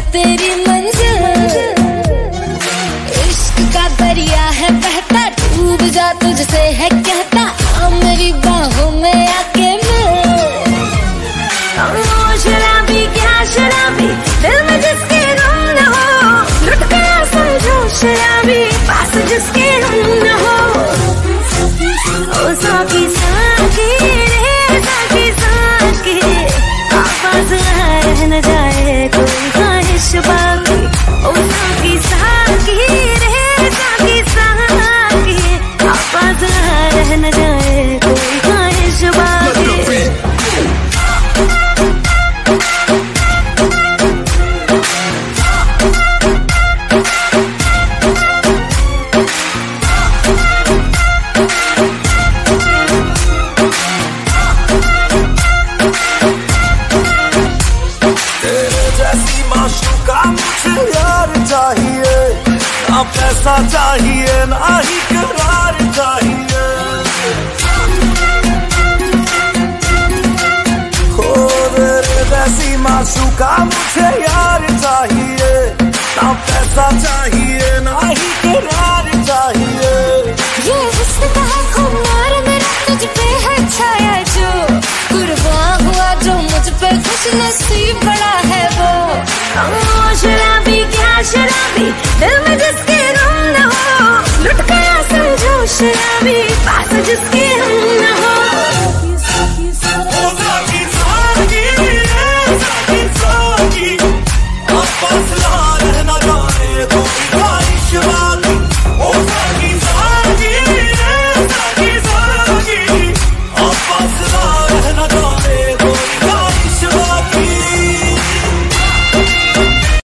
तेरी मंजिल। इश्क का दरिया है बहता, डूब जा तुझसे है कहता, आ मेरी बाहों में आके मिल। शराबी क्या शराबी, दिल में जिसके गम न हो, लुट गया समझो शराबी, पास जिसके हम न हो। ओ साकी साकी रे साकी साकी, आवाज रह न जाए कोई ख्वाहिश बाकी। ओ साकी साकी रे साकी साकी, आवाज रह न जाए कोई ख्वाहिश बाकी। मुझे यार चाहिए, ना पैसा चाहिए ना ही करार चाहिए। हो तेरे जैसी माशूका मुझे यार चाहिए, ना पैसा चाहिए ना ही करार चाहिए। ये हुस्न का खुमार मेरा तुझ पे है छाया, जो कुर्बान हुआ जो मुझ पे खुश नसीब बड़ा है वो। शराबी क्या शराबी, दिल में जिसके गम न हो, लुट गया समझो शराबी, पास जिसके